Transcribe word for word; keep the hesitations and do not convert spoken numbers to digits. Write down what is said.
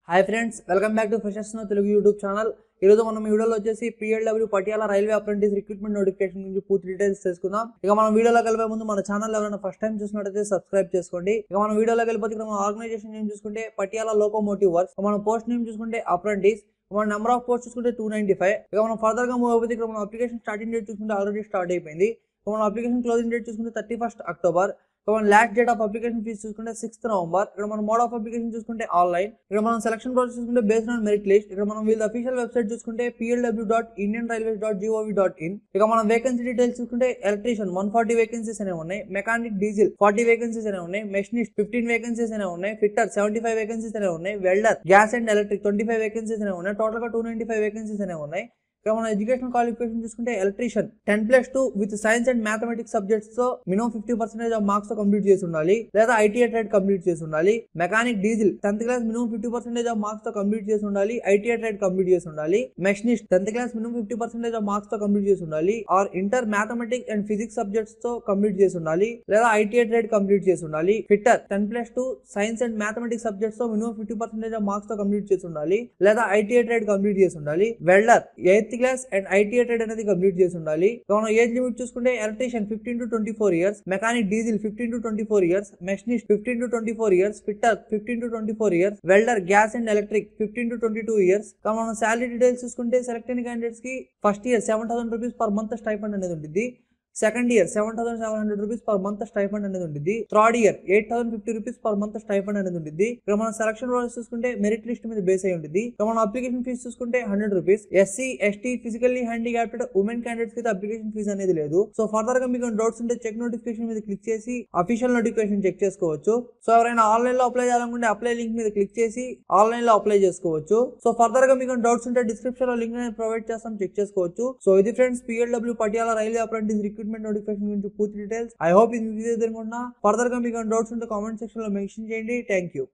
Hi friends, welcome back to Freshers No Telugu YouTube channel. ఈ రోజు మనం ఈ వీడియోలో వచ్చేసి P L W Patiala railway apprentice recruitment notification గురించి పూర్తి డీటెయిల్స్ తెలుసుకుందాం. ఇక మనం వీడియోలోకి వెళ్ళే ముందు మన ఛానల్ ఎవరైనా ఫస్ట్ టైం చూసినట్లయితే సబ్స్క్రైబ్ చేసుకోండి. ఇక మనం వీడియోలోకి వెళ్ళిపోతే ఇక్కడ మన ఆర్గనైజేషన్ నేమ్ చూసుకుంటే పటియాలా లోకోమోటివ్ వర్క్స్, మన పోస్ట్ నేమ్ చూసుకుంటే అప్రెంటిస్, మన నెంబర్ ఆఫ్ పోస్ట్ చూసుకుంటే టూ నైన్టీ ఫైవ్. ఇక మనం ఫర్దర్ గా మూవ్ అయిపోతే ఇక్కడ మన అప్లికేషన్ స్టార్టింగ్ డేట్ చూసుకుంటే ఆల్రెడీ స్టార్ట్ అయిపోయింది. మన అప్లికేషన్ క్లోజింగ్ డేట్ చూసుకుంటే థర్టీ ఫస్ట్ అక్టోబర్. మన last date of application fee చూసుకుంటే సిక్స్త్ నవంబర్. ఇక్కడ మన మోడ్ ఆఫ్ అప్లికేషన్ చూసుకుంటే ఆన్లైన్. ఇక్కడ మనం సెలక్షన్ ప్రాసెస్ చూసుకుంటే బేస్డ్ ఆన్ మెరిట్ లిస్ట్. ఇక్కడ మనం వీళ్ళ అఫీషియల్ వెబ్సైట్ చూసుకుంటే P L W dot Indian railways dot gov dot in. ఇక మనం వేకెన్సీ డీటెయిల్స్ చూసుకుంటే ఎలక్ట్రీషియన్ వన్ ఫార్టీ వేకెన్సీస్ అనేవి ఉన్నాయి, మెకానిక్ డీజిల్ ఫార్టీ వేకెన్సీస్ అనేవి ఉన్నాయి, మెషినిస్ట్ ఫిఫ్టీన్ వేకెన్సీస్ అనేవి ఉన్నాయి, ఫిట్టర్ సెవెంటీ ఫైవ్ వేకెన్సీస్ అనేవి ఉన్నాయి, welder gas and electric twenty five vacancies అనేవి ఉన్నాయి, టోటల్ గా టూ నైన్టీ ఫైవ్ వేకెన్సీస్ అనేవి ఉన్నాయి. ఇక్కడ మన ఎడ్యుకేషన్ క్వాలిఫికేషన్ చూసుకుంటే electrician ten plus two with science and mathematics subjects తో minimum fifty percentage of marks తో కంప్లీట్ చేసి ఉండాలి, లేదా ఐటీఐ ట్రేడ్ కంప్లీట్ చేసి ఉండాలి. Mechanic diesel tenth class minimum fifty percentage of marks తో కంప్లీట్ చేసి ఉండాలి, ఐటీఐ ట్రేడ్ కంప్లీట్ చేసి ఉండాలి. Machinist tenth class minimum fifty percentage of marks తో కంప్లీట్ చేసి ఉండాలి, or inter mathematics and physics subjects తో కంప్లీట్ చేసి ఉండాలి, లేదా ఐటీఐ ట్రేడ్ కంప్లీట్ చేసి ఉండాలి. Fitter ten plus two science and mathematics subjects తో minimum fifty percentage of marks తో కంప్లీట్ చేసి ఉండాలి, లేదా ఐటీఐ ట్రేడ్ కంప్లీట్ చేసి ఉండాలి. Welder eighth class and ITI trade అనేది కంప్లీట్ చేసి ఉండాలి. మనం ఏజ్ లిమిట్ చూసుకుంటే electrician fifteen to twenty four years, mechanic diesel fifteen to twenty four years, machinist fifteen to twenty four years, fitter fifteen to twenty four years, welder gas and electric fifteen to twenty two years. మనం salary details చూసుకుంటే select అయిన candidates కి first year seven thousand rupees per month stipend అనేది ఉంటుంది, second year seven thousand seven hundred rupees per month stipend అనేది ఉంటుంది, third year eight thousand fifty rupees per month stipend అనేది ఉంటుంది. ఇక్కడ మనం సెలక్షన్ ప్రాసెస్ చూసుకుంటే మెరిట్ లిస్ట్ మీద బేస్ అయి ఉంటుంది. ఇక్కడ మనం అప్లికేషన్ ఫీజు చూసుకుంటే hundred rupees. SC ST physically handicapped women candidates కి అప్లికేషన్ ఫీజు అనేది లేదు. సో ఫర్దర్ గా మీకు డౌట్స్ ఉంటే చెక్ నోటిఫికేషన్ మీద క్లిక్ చేసి అఫీషియల్ నోటిఫికేషన్ చెక్ చేసుకోవచ్చు. సో ఎవరైనా ఆన్లైన్ లో అప్లై చేయాలనుకుంటే అప్లై లింక్ మీద క్లిక్ చేసి ఆన్లైన్ లో అప్లై చేసుకోవచ్చు. సో ఫర్దర్ గా మీకు డౌట్స్ ఉంటే డిస్క్రిప్షన్ లో లింక్ అనేది ప్రొవైడ్ చేస్తాం, చెక్ చేసుకోవచ్చు. సో ఇది friends P L W Patiala railway apprentice recruitment notification గురించి పూర్తి డీటెయిల్స్. ఐ హోప్ ఇది మీకు అనుకుంటున్నా. ఫర్దర్ గా మీకు డౌట్స్ ఉంటే కామెంట్ సెక్షన్ లో మెన్షన్ చేయండి. Thank you.